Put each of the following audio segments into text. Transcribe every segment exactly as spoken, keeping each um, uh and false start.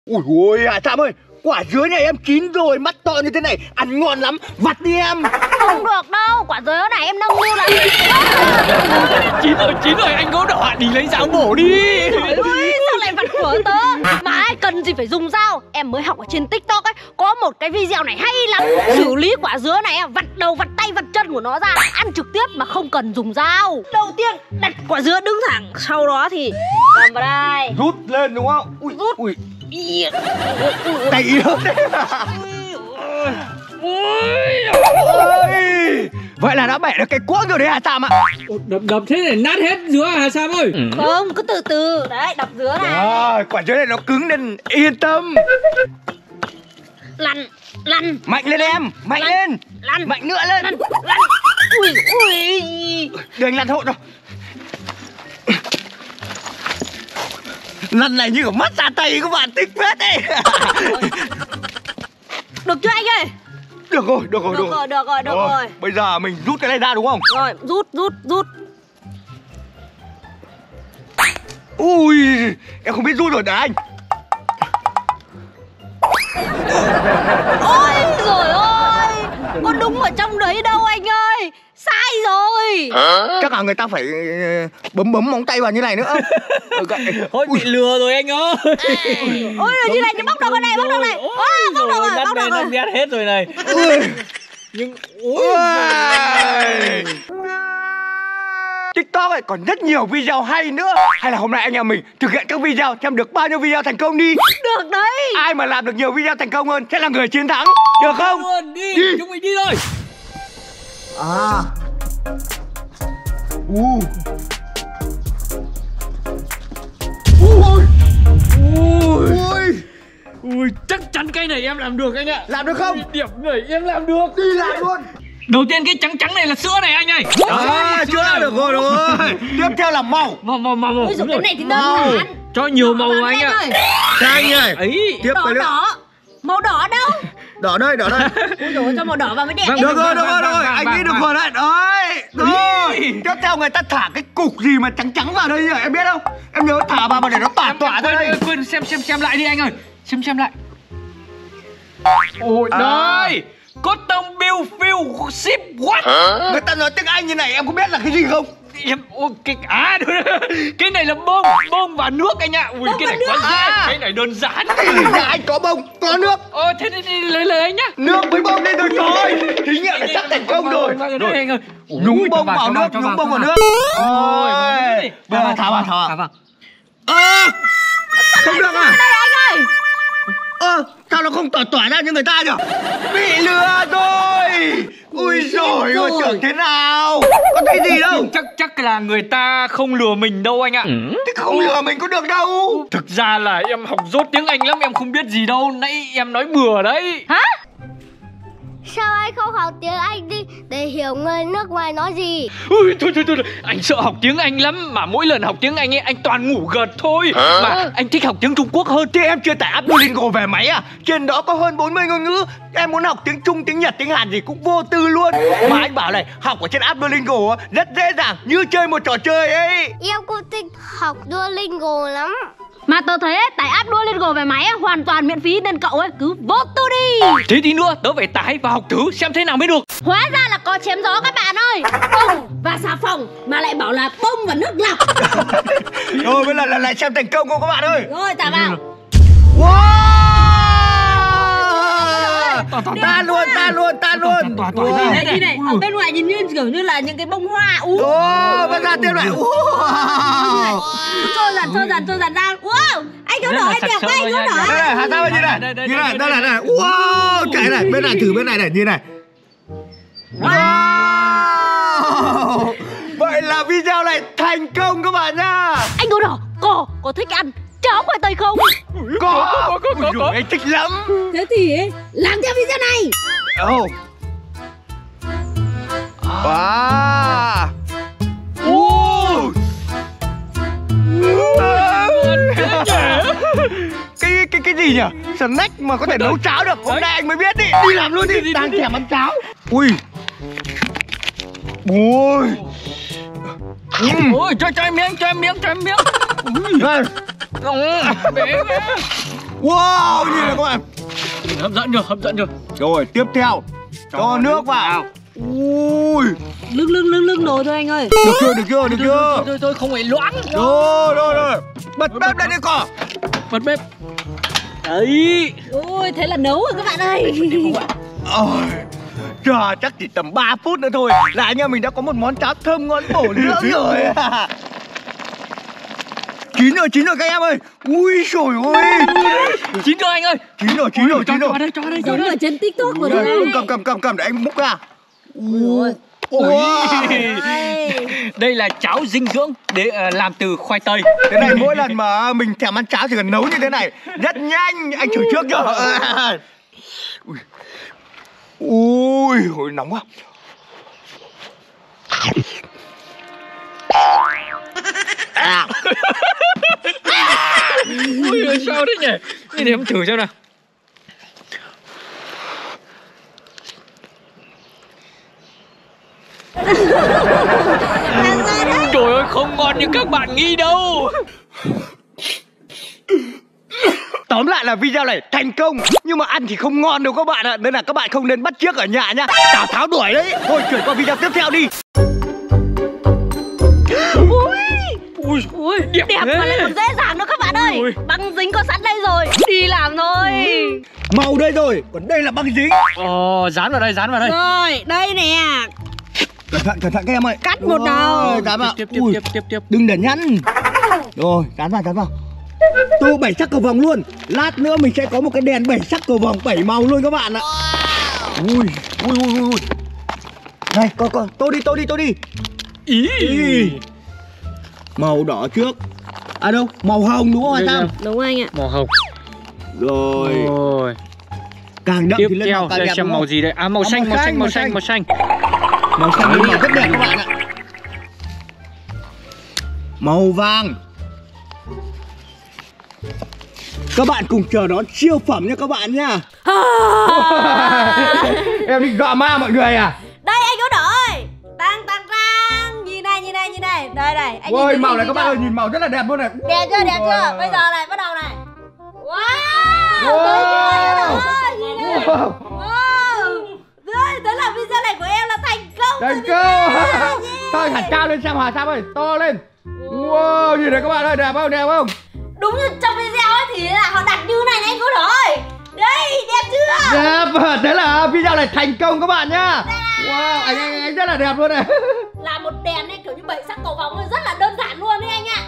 Ui ôi à Trạm ơi, quả dứa nhà em chín rồi, mắt to như thế này, ăn ngon lắm, vặt đi em. Không được đâu, quả dứa này em nâng niu là Chín rồi, chín rồi, anh Gấu Đỏ đi lấy dao bổ đi. Trời ơi, sao lại vặt của tớ? Mà ai cần gì phải dùng dao. Em mới học ở trên TikTok ấy, có một cái video này hay lắm. Xử lý quả dứa này, vặt đầu, vặt tay, vặt chân của nó ra, ăn trực tiếp mà không cần dùng dao. Đầu tiên đặt quả dứa đứng thẳng, sau đó thì cầm vào đây, Rút lên đúng không? Ui, rút. Ui. Tay yếu đấy. Ôi, vậy là đã bẻ được cái cuốc rồi đấy hả Trạm ạ? Đập đập thế này nát hết dứa hả Sam ơi? Không, cứ từ từ. Đấy, đập dứa này. À, quả dứa này nó cứng nên yên tâm. Lăn, lăn. Mạnh lên em, mạnh Lăn. lên. Lăn. Mạnh nữa lên. Lăn, lăn. Ui, ui. Để anh lăn hộ đâu. Lăn này như của mắt ra tay các bạn, thích phết đấy. Được chưa anh ơi? Được rồi, được rồi, Được rồi, được rồi, được rồi. Bây giờ mình rút cái này ra đúng không? Rồi, rút, rút, rút. Ui, em không biết rút rồi đấy anh. Ôi rồi ôi, có đúng ở trong đấy đâu anh ơi. Sai rồi. Chắc là người ta phải bấm bấm móng tay vào như này nữa. Thôi bị lừa rồi anh ơi. Ôi rồi như này thì bóc đầu cái này, bóc đầu này. Ôi, bóc đầu rồi, bóc đầu rồi. Nó biết hết rồi này. Nhưng ui. TikTok ấy còn rất nhiều video hay nữa. Hay là hôm nay anh em mình thực hiện các video xem được bao nhiêu video thành công đi. Được đấy. Ai mà làm được nhiều video thành công hơn sẽ là người chiến thắng. Được không? Luôn, đi, đi. chúng mình đi thôi. À. U. Ui. Ui. Ui. Ui, chắc chắn cái này em làm được anh ạ. Làm được không? Điểm này em làm được. Đi làm luôn. Đầu tiên cái trắng trắng này là sữa này anh ơi. À, chưa làm được rồi rồi. Tiếp theo là màu. Màu màu màu màu. Ôi dồi, cái này thì đơn Màu. giản. Cho nhiều màu Đỏ anh lên ạ. ơi. Xanh này. Ấy. Tiếp Đỏ cái nữa. đỏ. Màu đỏ đâu? Đỏ đây, đỏ đây. Ôi dồi, cho màu đỏ vào mới đẹp. Vâng, Được rồi, vâng, được rồi, vâng, được rồi. vâng, Anh vâng, nghĩ được vâng. rồi đấy. Đấy. Rồi. Tiếp theo người ta thả cái cục gì mà trắng trắng vào đây nhỉ? Em biết không? Em nhớ thả vào mà để nó tỏa tỏa ra Quên, đây. quên, quên, xem xem xem lại đi anh ơi. Xem xem lại. Ôi À. đây. Cotton Bill Fill Ship What? Người ta nói tiếng Anh như này em có biết là cái gì không? Em ô, cái à đúng rồi. Cái này là bông, bông và nước anh ạ. Ui Bông cái và này nước quá dễ. à? Cái này đơn giản. Nhà anh có bông, có nước. Ờ thế thì đi lấy lấy anh nhá. Nước với bông đây rồi rồi. Thí nghiệm là sắp thành công rồi. Rồi anh ơi. Nhúng bông vào nước, nhúng bông vào nước. Ôi. Bây giờ thả vào, thả vào. Ơ, không được à? Đây anh ơi. Ơ, sao nó không tỏa tỏa ra như người ta nhỉ? Bị lừa rồi. Ui dồi ôi, tưởng thế nào? Có thấy gì đâu. Chắc chắc là người ta không lừa mình đâu anh ạ. Thế không lừa mình có được đâu. Thực ra là em học dốt tiếng Anh lắm, em không biết gì đâu. Nãy em nói bừa đấy. Hả? Sao anh không học tiếng Anh đi để hiểu người nước ngoài nói gì? Ui, thôi, thôi, thôi, thôi. Anh sợ học tiếng Anh lắm. Mà mỗi lần học tiếng Anh ấy, anh toàn ngủ gật thôi. Mà anh thích học tiếng Trung Quốc hơn. Thế em chưa tải app Duolingo về máy à? Trên đó có hơn bốn mươi ngôn ngữ. Em muốn học tiếng Trung, tiếng Nhật, tiếng Hàn gì cũng vô tư luôn. Mà anh bảo này, học ở trên app Duolingo rất dễ dàng, như chơi một trò chơi ấy. Em cũng thích học Duolingo lắm. Mà tớ thấy ấy, tải app Duolingo về máy ấy, hoàn toàn miễn phí nên cậu ấy cứ vô tư đi. Thế tí nữa tớ phải tải và học thử xem thế nào mới được. Hóa ra là có chém gió các bạn ơi. Bông và xà phòng mà lại bảo là bông và nước lọc. Rồi bây giờ là lại xem thành công không các bạn ơi. Rồi tả vào. Wow! Ta luôn, ta luôn, ta luôn. Nhìn này, nhìn này, ở bên ngoài nhìn như kiểu như là những cái bông hoa. Ú. Ồ, bây giờ tiếp lại. Wow! Trôi dần, trôi dần, trôi dần ra. Wow, anh Gấu Đỏ anh đẹp quá, anh Gấu Đỏ. Đây này, Hà Giang ơi, như này. Như này, đây này, đây này. Wow, cái này, bên này thử bên này này, như này. Wow! Vậy là video này thành công các bạn nhá. Anh Gấu Đỏ, có, có thích ăn cháo khoai tây không? Có, có, có, có, có. Anh thích lắm. Thế thì làm theo video này. Ồ. Wow. Wow. Cái cái cái gì nhỉ? Snack mà có thể nấu cháo được. Hôm nay anh mới biết đi. Đi làm luôn đi. Đang thèm ăn cháo. Ui. Ui. Ôi cho cho em miếng, cho em miếng, cho em miếng. Đây. Bé bé. Wow, như này các bạn. Hấp dẫn chưa, hấp dẫn chưa. Rồi, tiếp theo cho nước vào. Ui, Lưng lưng lưng lưng nồi thôi anh ơi. được chưa, được chưa, được chưa. Thôi thôi thôi, không phải loãng. Rồi, rồi, rồi. Bật bếp lên đi cỏ. Bật bếp. Đấy. Ôi, thế là nấu rồi các bạn ơi. Ôi, trời, chắc chỉ tầm ba phút nữa thôi là anh em mình đã có một món cháo thơm ngon bổ dưỡng rồi. Chín rồi, chín rồi các em ơi. Ui trời ơi. Chín rồi anh ơi. Chín rồi, chín rồi, chín rồi. Cho đây, cho đây, cho Giống đây. ở trên TikTok vừa Đây, rồi. cầm cầm cầm cầm để anh múc ra. Ui. Ôi. Đây là cháo dinh dưỡng để uh, làm từ khoai tây. Cái này mỗi lần mà mình thèm ăn cháo chỉ cần nấu như thế này rất nhanh. Anh thử trước cho. Ui, ui hồi nóng quá. À. Ui, sao thế nhỉ? Để em thử xem nào. Trời ơi, không ngon như các bạn nghĩ đâu. Tóm lại là video này thành công, nhưng mà ăn thì không ngon đâu các bạn ạ. Nên là các bạn không nên bắt chước ở nhà nhá. Tào Tháo đuổi đấy. Thôi chuyển qua video tiếp theo đi. Ui, ui, đẹp, đẹp mà lại còn dễ dàng nữa các bạn ơi. Ui. Băng dính có sẵn đây rồi, đi làm thôi. Màu đây rồi, còn đây là băng dính. Ồ, dán vào đây, dán vào đây. Rồi, đây nè. Cẩn thận, cẩn thận các em ơi. Cắt một đầu. Dán vào. Tiếp tiếp Ui, tiếp tiếp tiếp. đừng để nhăn. Rồi, dán vào, dán vào. Tô bảy sắc cầu vồng luôn. Lát nữa mình sẽ có một cái đèn bảy sắc cầu vồng bảy màu luôn các bạn ạ. Ui, ui, ui, ui. Này, con con, tô đi, tô đi, tô đi. Ý. Ý. Màu đỏ trước. À đâu, màu hồng đúng không hả Tam? Đúng anh ạ. Màu hồng. Rồi. Rồi. Càng đậm Tiếp thì lên theo màu càng đây đẹp xem đúng màu không? gì đây? À màu À, xanh, màu màu xanh, xanh, màu màu xanh, xanh. màu xanh. Màu xanh là màu rất đẹp các bạn ạ. Màu vàng. Các bạn cùng chờ đón siêu phẩm nha các bạn nha. Em định dọa ma mọi người à? Đây anh có đổi. Tăng tăng tăng. Nhìn này, nhìn này, nhìn này. Đây này. Anh Ôi nhìn màu đi, này nhìn các bạn cho. ơi, nhìn màu rất là đẹp luôn này. Đẹp chưa, đẹp chưa? Wow. Bây giờ này, bắt đầu này. Wow. Wow. Thấy chưa? Đó, nhìn này. Wow. Wow. Đấy, thế là video này của em là thành công. Thành rồi công. nha. Thôi hẳn cao lên xem Hòa Sam ơi, to lên. Wow, nhìn này các bạn ơi, đẹp không, đẹp không? Đúng như trong video ấy thì là họ đặt như này này anh cô đổi. Đây, đẹp chưa? Đẹp, thế là video này thành công các bạn nhá. Wow, anh anh anh rất là đẹp luôn này. Là một đèn ấy kiểu như bảy sắc cầu vồng ấy, rất là đơn giản luôn đấy anh ạ.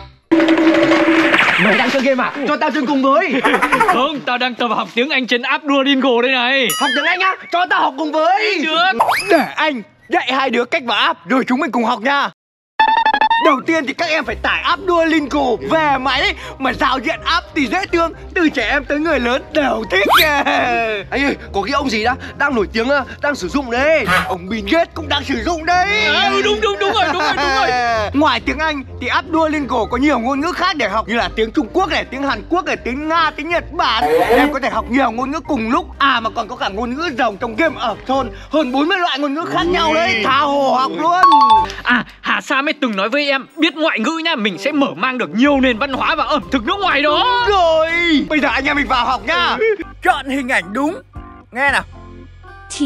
Mày đang chơi game à? Cho tao chơi cùng với. Không, tao đang tập học tiếng Anh trên app Duolingo đây này. Học tiếng Anh á? Cho tao học cùng với. Được. Để anh dạy hai đứa cách vào app rồi chúng mình cùng học nha. Đầu tiên thì các em phải tải app Duolingo về máy. Mà giao diện app thì dễ thương, từ trẻ em tới người lớn đều thích. Anh ơi, có cái ông gì đó đang nổi tiếng đang sử dụng đấy. Ông Bill Gates cũng đang sử dụng đấy. À, đúng đúng đúng rồi, đúng rồi, đúng rồi. Ngoài tiếng Anh thì app Duolingo có nhiều ngôn ngữ khác để học, như là tiếng Trung Quốc này, tiếng Hàn Quốc này, tiếng Nga, tiếng Nhật Bản. Em có thể học nhiều ngôn ngữ cùng lúc. À mà còn có cả ngôn ngữ rồng trong game ở thôn. Hơn bốn mươi loại ngôn ngữ khác nhau đấy. Tha hồ học luôn. À, Hà Sam ấy từng nói với em, biết ngoại ngữ nha, mình sẽ mở mang được nhiều nền văn hóa và ẩm thực nước ngoài đó. Rồi, bây giờ anh em mình vào học nhá. Chọn hình ảnh đúng. Nghe nào. Chỉ.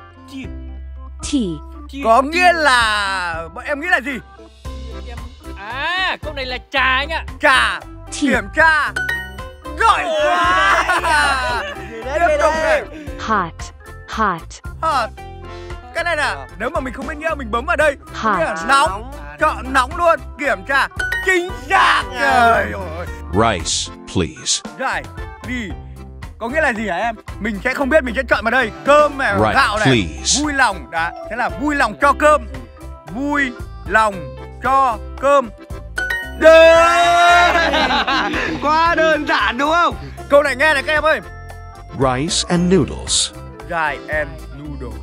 Chỉ. Có nghĩa là bọn em nghĩ là gì? À, câu này là trà anh ạ. Trà. Kiểm tra. Giỏi quá. Tiếp tục này. Hot, hot, Hot. Cái này là nếu mà mình không biết nghĩa mình bấm vào đây. Hot. Nghĩa là nóng. Chọn nóng luôn. Kiểm tra. Chính xác. Trời ơi. Rice, please. Rồi, đi. Có nghĩa là gì hả em? Mình sẽ không biết, mình sẽ chọn vào đây. Cơm này, Right, gạo này. please. Vui lòng. Đó, thế là vui lòng cho cơm. Vui lòng cho cơm. Đấy. Quá đơn giản đúng không? Câu này nghe này các em ơi. Rice and noodles. Rice and noodle.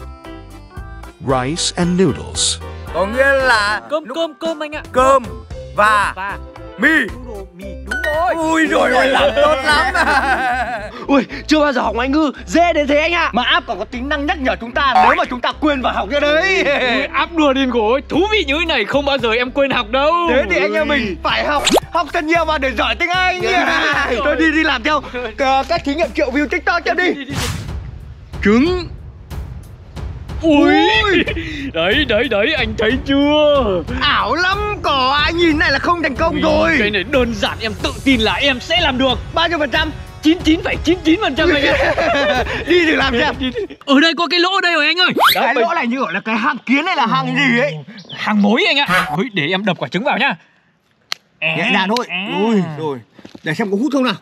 Rice and noodles. Có nghĩa là Cơm cơm cơm anh ạ. cơm và Và mì. mì, đúng rồi. Ui rồi ôi, làm tốt lắm. Ui, chưa bao giờ học ngoại ngữ dễ đến thế anh ạ. Mà app còn có tính năng nhắc nhở chúng ta nếu mà chúng ta quên vào học cái đấy. Ui, app Duolingo ấy thú vị như thế này không bao giờ em quên học đâu. Thế thì anh em mình phải học học thật nhiều vào để giỏi tiếng Anh. Yeah. Tôi đi đi làm theo uh, các thí nghiệm triệu view TikTok cho đi. Trứng. Ui, đấy đấy đấy, anh thấy chưa? Ảo lắm cỏ, anh nhìn này là không thành công rồi. Cái này đơn giản, em tự tin là em sẽ làm được. Bao nhiêu phần trăm? chín mươi chín phẩy chín mươi chín phần trăm anh ạ. Đi thử làm xem. Ở đây có cái lỗ đây rồi anh ơi. Cái lỗ này như gọi là cái hang kiến hay là hang gì ấy? Hàng mối anh ạ. Ôi, để em đập quả trứng vào nhá. Nhẹ nhàng thôi. Ui, rồi. Để xem có hút không nào.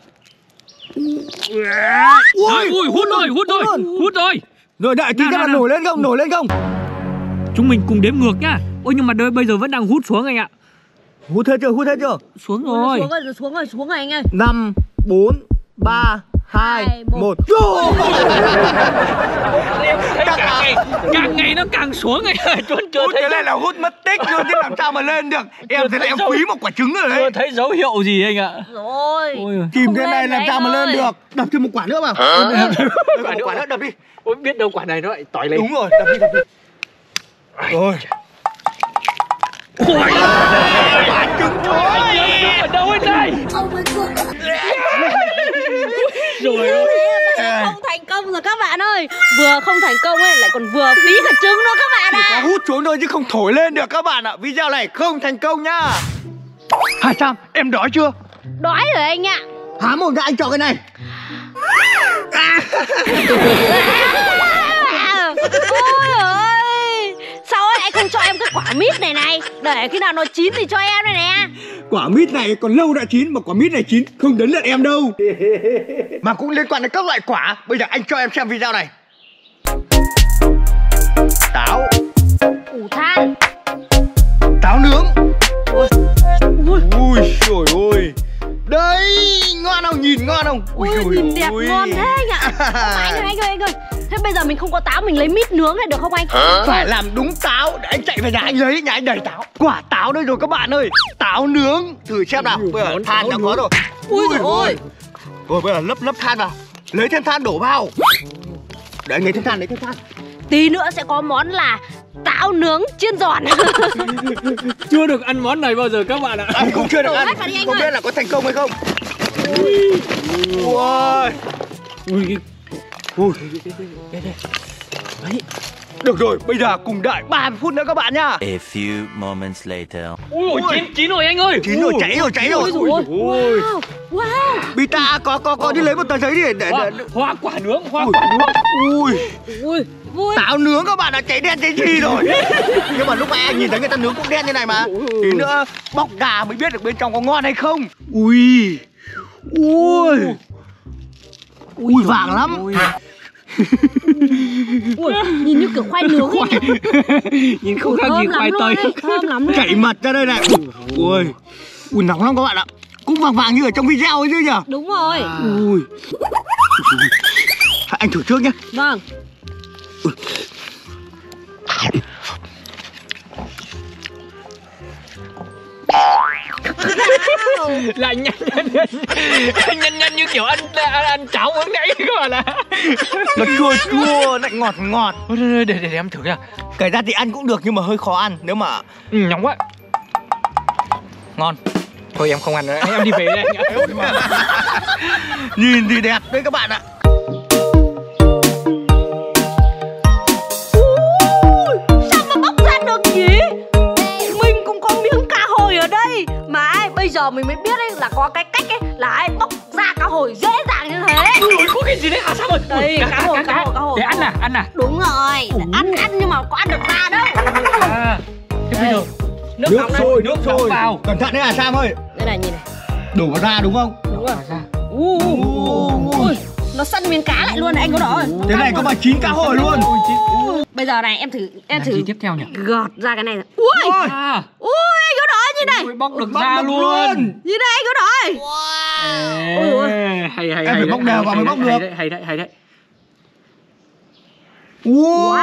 Ui, ui, hút rồi, hút rồi, hút rồi. Rồi đợi tí các bạn nổi lên không, nổi lên không? Chúng mình cùng đếm ngược nhá. Ôi nhưng mà đây bây giờ vẫn đang hút xuống anh ạ. Hút hết chưa, hút hết chưa? Xuống rồi. Xuống rồi, xuống rồi, xuống rồi anh ơi. Năm, bốn, ba, hai, một. Càng ngày, càng ngày nó càng xuống anh ơi. Chưa, chưa Hút thấy cái này là hút mất tích luôn chứ làm sao mà lên được. Em thấy là em quý một quả trứng rồi chưa đấy. thấy dấu hiệu gì anh ạ. Rồi. Ôi, Chìm Không thế này lên làm đấy sao mà anh lên ơi. được. Đập thêm một quả nữa vào. Đập một quả nữa, đập đi. ôi biết đâu quả này nó lại tỏi lên. Đúng rồi, đập đi, đập đi. Rồi. Ôi, quả trứng thôi. Ở đâu hết đây? Rồi ơi. Không thành công rồi các bạn ơi. Vừa không thành công ấy lại còn vừa phí cả trứng nữa các bạn Chỉ có ạ. hút xuống thôi chứ không thổi lên được các bạn ạ. Video này không thành công nhá. Hai Sam, em đói chưa? Đói rồi anh ạ. Há mồm ra anh cho cái này. Ôi ơi, sao ấy anh không cho em cái quả mít này này, để khi nào nó chín thì cho em đây nè. Quả mít này còn lâu đã chín, mà quả mít này chín không đến lượt em đâu. Mà cũng liên quan đến các loại quả. Bây giờ anh cho em xem video này. Táo. Củ than. Táo nướng. Ui. Ui trời ơi. Đấy, ngon không? Nhìn ngon không? Ui, Ui nhìn đẹp ui. ngon thế anh ạ. Anh ơi, anh ơi, anh ơi. Thế bây giờ mình không có táo, mình lấy mít nướng này được không anh? Phải làm đúng táo. Để anh chạy về nhà anh lấy, nhà anh đầy táo. Quả táo đây rồi các bạn ơi. Táo nướng. Thử xem nào. Bây giờ than đã có rồi. Ui dồi ôi. Rồi bây giờ lấp lấp than vào. Lấy thêm than đổ vào. Để anh lấy thêm than, lấy thêm than. Tí nữa sẽ có món là táo nướng chiên giòn. Chưa được ăn món này bao giờ các bạn ạ. Anh cũng chưa được Đổ ăn. hết vào đi anh Không ơi. biết là có thành công hay không. Ui. Ui, Ui. Đấy. Được rồi, bây giờ cùng đợi ba mươi phút nữa các bạn nhá. A few moments later. ui, chín chín rồi anh ơi. Chín rồi, cháy rồi, cháy rồi. Ôi dồi ôi. Wow. Wow. Bita có có có đi lấy một tờ giấy đi để Hoa, để. hoa quả nướng, hoa Ui. quả nướng. Ui. Ui. Vui. Táo nướng các bạn đã cháy đen cháy chi rồi. Nhưng mà lúc nãy anh nhìn thấy người ta nướng cũng đen như này mà. Tí nữa bóc gà mới biết được bên trong có ngon hay không. Ui. Ui. Ui vàng lắm. Ui, nhìn như kiểu khoai nướng ấy. Nhìn không khác gì Thơm khoai lắm tây. luôn ấy, thơm lắm luôn. Chảy mật ra đây này. Ui. Ui nóng lắm các bạn ạ. Cũng vàng vàng như ở trong video ấy chứ nhỉ. Đúng rồi. Ui. Anh thử trước nhé. Vâng. Là nhanh nhanh nhanh nhanh nhanh như kiểu ăn ăn, ăn cháo uống nãy các bạn ạ. Nó chua chua, lại ngọt ngọt. Để, để, để, để em thử nha. Kể ra thì ăn cũng được nhưng mà hơi khó ăn. Nếu mà Ừ, nóng quá. ngon. Thôi em không ăn nữa, em đi về đây anh ạ. Nhìn thì đẹp đấy các bạn ạ. Sao mà bóc ra được nhỉ? Mình cũng có miếng cá hồi ở đây. Mà ấy, bây giờ mình mới biết ấy là có cái cách ấy là ai bóc ra cá hồi dễ dàng như thế. Ui, có cái gì đấy hả? Sao rồi? Đây, Cá- cá cá- hồi, cá- cá hồi, cá hồi. Để ăn à, ăn à? Đúng rồi, ăn ăn nhưng mà có ăn được ra đâu. À, thế bây giờ nước, Nước nóng này, sôi, nước nước nóng sôi. vào. Cẩn thận đấy à Sam ơi. Đây này nhìn này. Đổ vào ra đúng không? Đúng rồi. Ui, nó săn miếng cá lại luôn này anh có đó. Thế này có mà chín cá hồi luôn. Bây giờ này em thử em Làm thử gì tiếp theo nhỉ? gọt ra cái này. Ui, À, ui anh có đó nhìn này. ui, bóc được Bóc ra được luôn. luôn. Nhìn này anh có đó. Ê, Ui, ui. hay hay Em hay phải đấy, bóc đều hay, vào mới hay bóc đấy, được. hay đấy, hay đấy, hay đấy. Wow.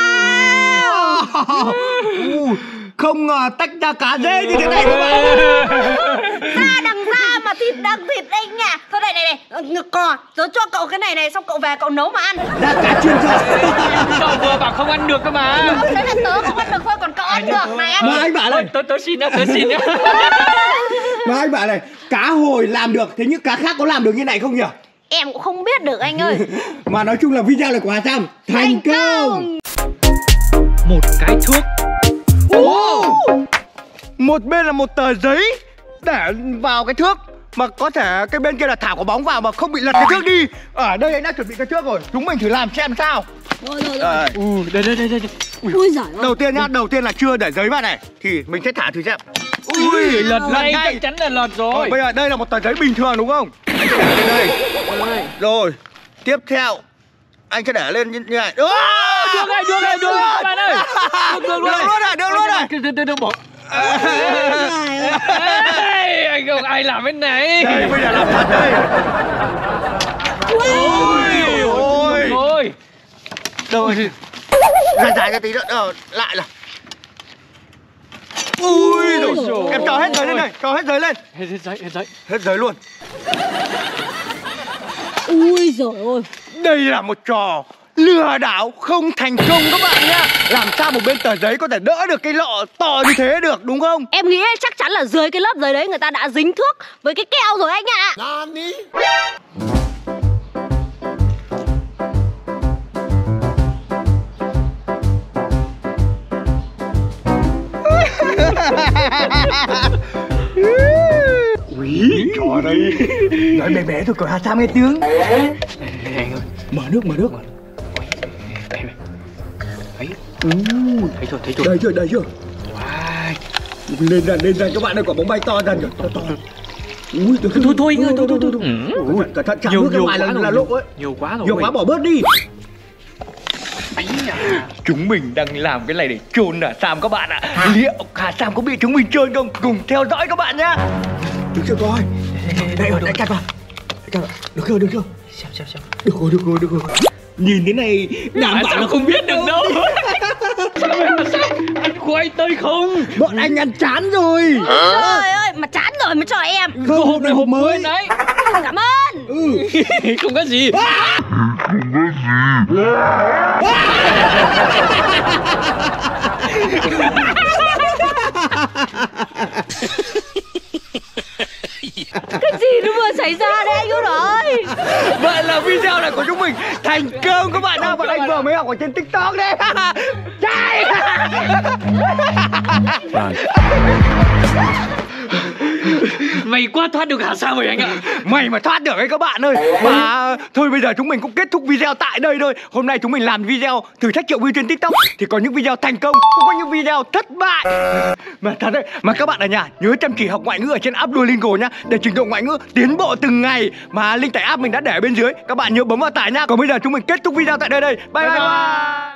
Wow. Không ngờ tách ra cá dễ như thế này các bạn. Da đằng da mà thịt đằng thịt anh nha. Thôi này này này, ngực cò, tớ cho cậu cái này này xong cậu về cậu nấu mà ăn. Ra cá chuyên gia. Cậu vừa bảo không ăn được cơ mà. Đấy là tớ không ăn được thôi, còn cậu ăn được này anh. Mà anh bảo Thôi, này. tớ tớ xin nhá, tớ xin nhá. Mà anh bảo này, cá hồi làm được, thế những cá khác có làm được như này không nhỉ? Em cũng không biết được anh ơi. Mà nói chung là video này của Hà Sam thành công. Một cái thước. Wow. Một bên là một tờ giấy để vào cái thước, mà có thể cái bên kia là thả quả bóng vào mà không bị lật cái thước đi. Ở đây anh đã chuẩn bị cái thước rồi, chúng mình thử làm xem sao. Rồi rồi rồi. Đây. Ừ, đây đây đây đây. Ui giời ơi. Đầu tiên nhá, đầu tiên là chưa để giấy vào này thì mình sẽ thả thử xem. Ui, lật lật ngay, ngay. chắc chắn là lật rồi. Rồi, bây giờ đây là một tờ giấy bình thường đúng không? Anh sẽ để lên đây. Rồi, tiếp theo anh sẽ để lên như như này. Được này, được này, được này, bạn ơi. Được, được, Được luôn này, được luôn này. Được, được, được, bỏ. Ê, anh không ai làm cái này. Đây, bây giờ làm thật đây. Ôi, ôi. Thôi. Rồi, dài dài ra tí nữa, ờ, lại là. Ui, rồi. Em cho hết giấy lên này, cho hết giấy lên. Hết giấy, hết giấy. Hết giấy luôn. Ui giời ơi. Đây là một trò lừa đảo không thành công các bạn nhá. Làm sao một bên tờ giấy có thể đỡ được cái lọ to như thế được đúng không? Em nghĩ chắc chắn là dưới cái lớp giấy đấy người ta đã dính thước với cái keo rồi anh ạ. Úi, trò đây. Nói bé bé thôi còn Hà Sam nghe tiếng. Anh ơi, Mở nước, mở nước. đây này. Thấy. Ừ. Thấy rồi, thấy rồi. Đây chưa, đây chưa. Wow. Lên dần, lên dần các bạn ơi, quả bóng bay to dần rồi, to to. Ui, thôi Thôi thôi anh ơi, thôi thôi thôi. Ui, cẩn thận chạm Nhiều nước ra nhiều ngoài là quá là rồi. lộ ấy. Nhiều quá rồi. Nhiều quá bỏ bớt đi. Ấy à. Chúng mình đang làm cái này để trôn Hà Sam các bạn ạ. Liệu Hà Sam có bị chúng mình trôn không? Cùng theo dõi các bạn nhá. Được chưa coi? Đây rồi, đánh chặt vào. Đánh chặt vào. Được chưa, được chưa? Xem xem xem. Được rồi, được rồi, được rồi. Nhìn thế này đảm Hà bảo Sam là không biết được đâu. Sao vậy Hà Sam? Ăn khoai tây không? bọn anh ăn chán rồi. Trời ơi, mà chán rồi mới cho em. Không, hộp này hộp mới. Đấy. Cảm ơn. Ừ. Không có gì. Cái gì nó vừa xảy ra đấy anh út ơi. Vậy là video này của chúng mình thành công các bạn ạ. Bọn anh vừa mới học ở trên TikTok đấy. Chạy. Mày quá thoát được Hà Sam rồi anh ạ. Mày mà thoát được ấy các bạn ơi. Mà thôi bây giờ chúng mình cũng kết thúc video tại đây thôi. Hôm nay chúng mình làm video thử thách triệu view trên TikTok thì có những video thành công, cũng có những video thất bại. Mà thật đấy, mà các bạn ở nhà nhớ chăm chỉ học ngoại ngữ ở trên app Duolingo nhá, để trình độ ngoại ngữ tiến bộ từng ngày. Mà link tải app mình đã để bên dưới, các bạn nhớ bấm vào tải nhá. Còn bây giờ chúng mình kết thúc video tại đây đây. Bye bye, bye. bye.